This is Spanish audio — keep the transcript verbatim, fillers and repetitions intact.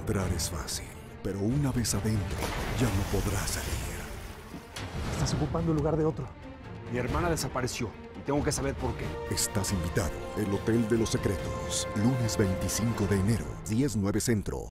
Entrar es fácil, pero una vez adentro, ya no podrás salir. Estás ocupando el lugar de otro. Mi hermana desapareció y tengo que saber por qué. Estás invitado. El Hotel de los Secretos. Lunes veinticinco de enero, diez nueve Centro.